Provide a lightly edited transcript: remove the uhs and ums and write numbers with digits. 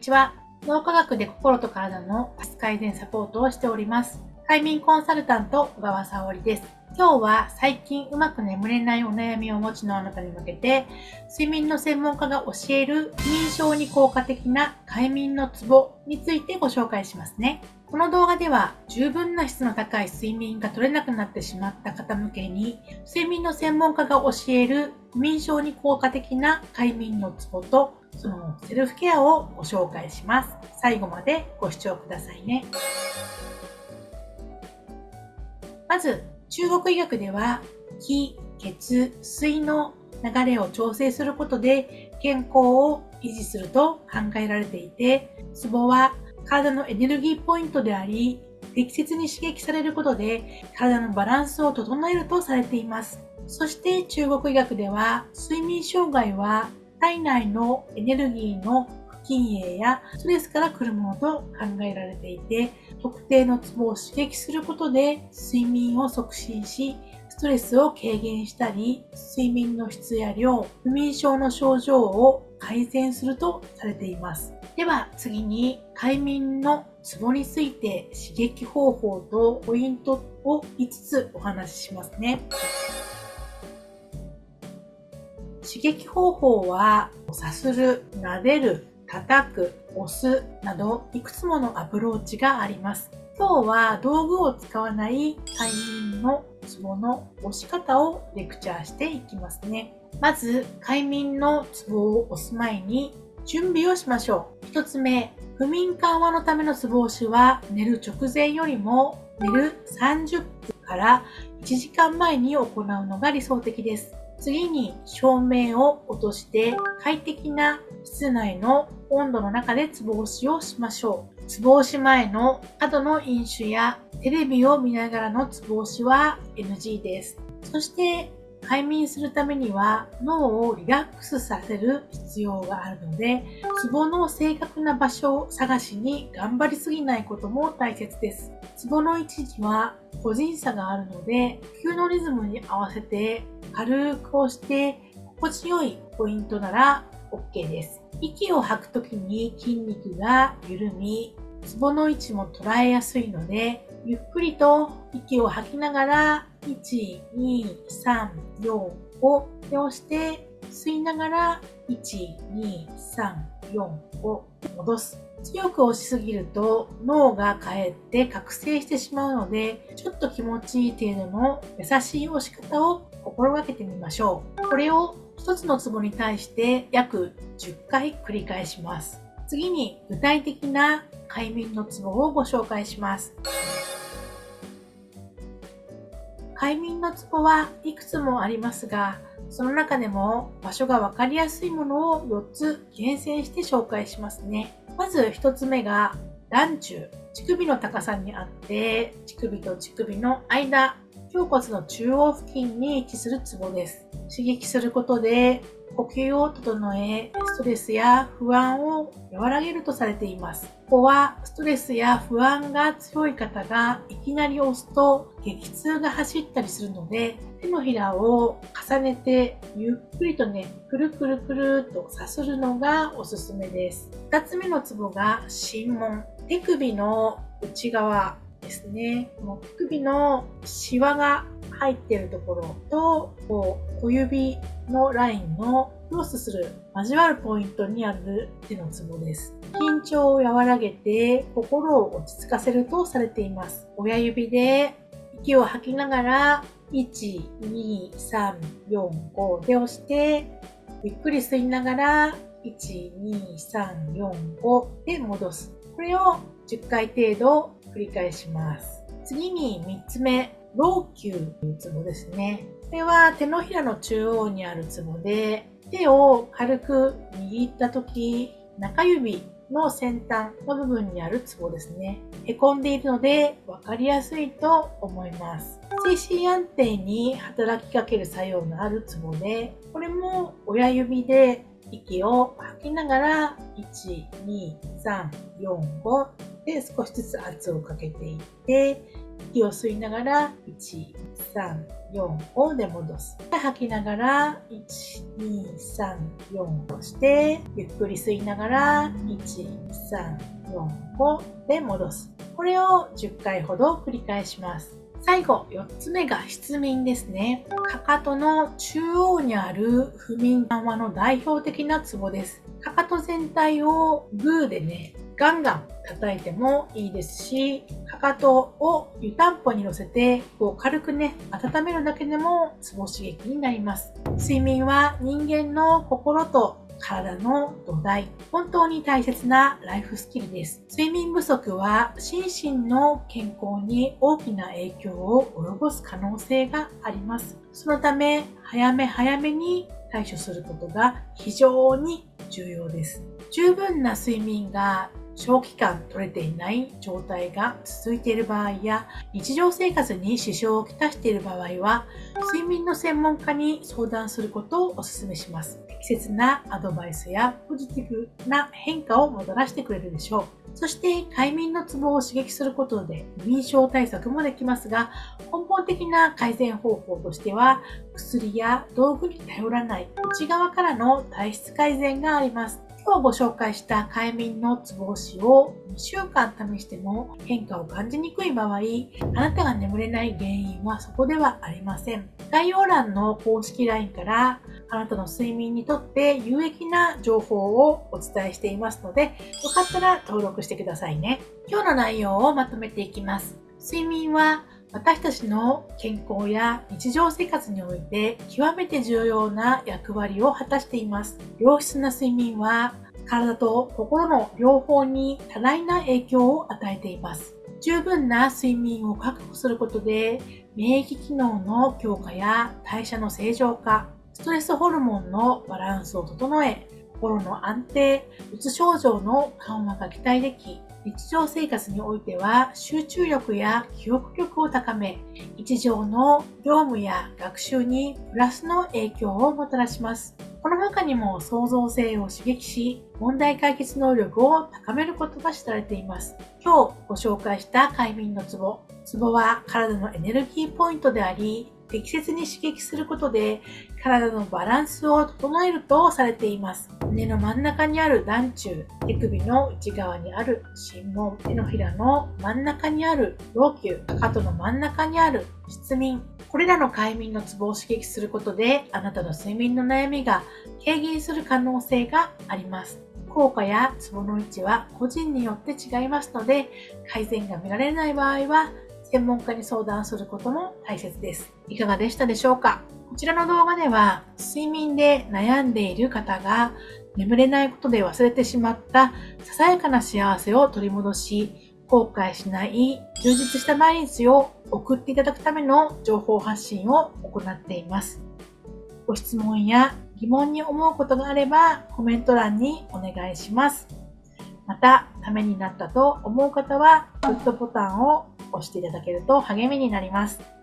ちは。脳科学で心と体の改善サポートをしております。快眠コンサルタント小川沙織です。今日は最近うまく眠れないお悩みをお持ちのあなたに向けて、睡眠の専門家が教える不眠症に効果的な快眠のツボについてご紹介しますね。この動画では十分な質の高い睡眠が取れなくなってしまった方向けに、睡眠の専門家が教える不眠症に効果的な快眠のツボとそのセルフケアをご紹介します。最後までご視聴くださいね。まず、中国医学では気、血、水の流れを調整することで健康を維持すると考えられていて、ツボは体のエネルギーポイントであり、適切に刺激されることで体のバランスを整えるとされています。そして中国医学では睡眠障害は体内のエネルギーの不均衡やストレスから来るものと考えられていて、特定のツボを刺激することで睡眠を促進し、ストレスを軽減したり、睡眠の質や量、不眠症の症状を改善するとされています。では次に快眠のツボについて刺激方法とポイントを5つお話ししますね。刺激方法は、さする、撫でる、叩く、押すなどいくつものアプローチがあります。今日は道具を使わない快眠のツボの押し方をレクチャーしていきますね。まず快眠のツボを押す前に準備をしましょう。1つ目、不眠緩和のためのツボ押しは寝る直前よりも寝る30分から1時間前に行うのが理想的です。次に照明を落として快適な室内の温度の中でツボ押しをしましょう。ツボ押し前の過度の飲酒やテレビを見ながらのツボ押しは NG です。そして快眠するためには脳をリラックスさせる必要があるので、ツボの正確な場所を探しに頑張りすぎないことも大切です。ツボの位置には個人差があるので、呼吸のリズムに合わせて軽く押して心地よいポイントなら OK です。息を吐くときに筋肉が緩み、ツボの位置も捉えやすいので、ゆっくりと息を吐きながら1、2、3、4、5で押して吸いながら1、2、3、4、5戻す。強く押しすぎると脳がかえって覚醒してしまうので、ちょっと気持ちいい程度の優しい押し方を心がけてみましょう。これを一つのツボに対して約10回繰り返します。次に具体的な快眠のツボをご紹介します。快眠のツボはいくつもありますが、その中でも場所がわかりやすいものを4つ厳選して紹介しますね。まず1つ目が眼中。乳首の高さにあって、乳首と乳首の間、胸骨の中央付近に位置するツボです。刺激することで呼吸を整え、ストレスや不安を和らげるとされています。ここはストレスや不安が強い方がいきなり押すと激痛が走ったりするので、手のひらを重ねてゆっくりとね、くるくるくるとさするのがおすすめです。2つ目のツボが心門。手首の内側ですね。この手首のシワが入っているところと小指のラインのクロスする交わるポイントにある手のツボです。緊張を和らげて心を落ち着かせるとされています。親指で息を吐きながら1、2、3、4、5で押してゆっくり吸いながら1、2、3、4、5で戻す。これを10回程度繰り返します。次に3つ目、老朽というツボですね。これは手のひらの中央にあるツボで、手を軽く握ったとき、中指の先端の部分にあるツボですね。へこんでいるので分かりやすいと思います。精神安定に働きかける作用のあるツボで、これも親指で息を吐きながら1、2、3、4、5 で、少しずつ圧をかけていって、息を吸いながら、1、3、4、5で戻す。で、吐きながら、1、2、3、4をして、ゆっくり吸いながら、1、3、4、5で戻す。これを10回ほど繰り返します。最後、4つ目が失眠ですね。かかとの中央にある不眠緩和の代表的なツボです。かかと全体をグーでね、ガンガン叩いてもいいですし、かかとを湯たんぽに乗せて軽くね、温めるだけでもツボ刺激になります。睡眠は人間の心と体の土台、本当に大切なライフスキルです。睡眠不足は心身の健康に大きな影響を及ぼす可能性があります。そのため、早め早めに対処することが非常に重要です。十分な睡眠が長期間取れていない状態が続いている場合や、日常生活に支障をきたしている場合は、睡眠の専門家に相談することをお勧めします。適切なアドバイスやポジティブな変化をもたらしてくれるでしょう。そして快眠のツボを刺激することで不眠症対策もできますが、根本的な改善方法としては、薬や道具に頼らない内側からの体質改善があります。今日ご紹介した快眠のツボ押しを2週間試しても変化を感じにくい場合、あなたが眠れない原因はそこではありません。概要欄の公式 LINE からあなたの睡眠にとって有益な情報をお伝えしていますので、よかったら登録してくださいね。今日の内容をまとめていきます。睡眠は私たちの健康や日常生活において極めて重要な役割を果たしています。良質な睡眠は体と心の両方に多大な影響を与えています。十分な睡眠を確保することで免疫機能の強化や代謝の正常化、ストレスホルモンのバランスを整え、心の安定、うつ症状の緩和が期待でき、日常生活においては集中力や記憶力を高め、日常の業務や学習にプラスの影響をもたらします。この他にも創造性を刺激し、問題解決能力を高めることが知られています。今日ご紹介した快眠のツボ。ツボは体のエネルギーポイントであり、適切に刺激することで体のバランスを整えるとされています。胸の真ん中にある団中、手首の内側にある心門、手のひらの真ん中にある腰球、かかとの真ん中にある失眠。これらの快眠のツボを刺激することで、あなたの睡眠の悩みが軽減する可能性があります。効果やツボの位置は個人によって違いますので、改善が見られない場合は、専門家に相談することも大切です。いかがでしたでしょうか？こちらの動画では、睡眠で悩んでいる方が眠れないことで忘れてしまったささやかな幸せを取り戻し、後悔しない充実した毎日を送っていただくための情報発信を行っています。ご質問や疑問に思うことがあればコメント欄にお願いします。また、ためになったと思う方はグッドボタンを押していただけると励みになります。